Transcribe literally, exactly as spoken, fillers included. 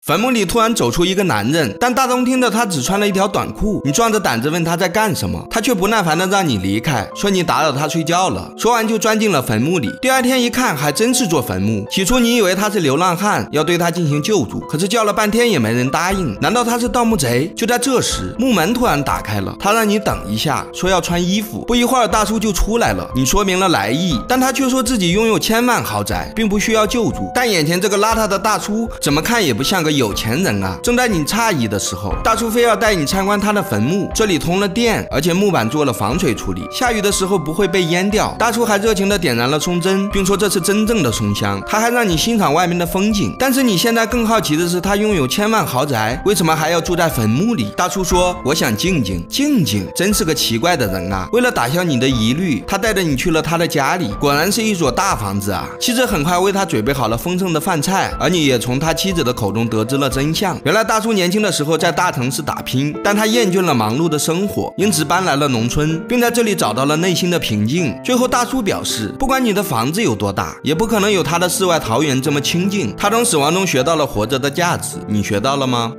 坟墓里突然走出一个男人，但大钟听着他只穿了一条短裤。你壮着胆子问他在干什么，他却不耐烦的让你离开，说你打扰他睡觉了。说完就钻进了坟墓里。第二天一看，还真是座坟墓。起初你以为他是流浪汉，要对他进行救助，可是叫了半天也没人答应。难道他是盗墓贼？就在这时，木门突然打开了，他让你等一下，说要穿衣服。不一会儿，大叔就出来了。你说明了来意，但他却说自己拥有千万豪宅，并不需要救助。但眼前这个邋遢的大叔，怎么看也不像个有钱人啊！正在你诧异的时候，大叔非要带你参观他的坟墓。这里通了电，而且木板做了防水处理，下雨的时候不会被淹掉。大叔还热情地点燃了松针，并说这是真正的松香。他还让你欣赏外面的风景。但是你现在更好奇的是，他拥有千万豪宅，为什么还要住在坟墓里？大叔说：“我想静静。”静静真是个奇怪的人啊！为了打消你的疑虑，他带着你去了他的家里，果然是一所大房子啊！妻子很快为他准备好了丰盛的饭菜，而你也从他妻子的口中得知了真相。原来大叔年轻的时候在大城市打拼，但他厌倦了忙碌的生活，因此搬来了农村，并在这里找到了内心的平静。最后大叔表示，不管你的房子有多大，也不可能有他的世外桃源这么清静。他从死亡中学到了活着的价值，你学到了吗？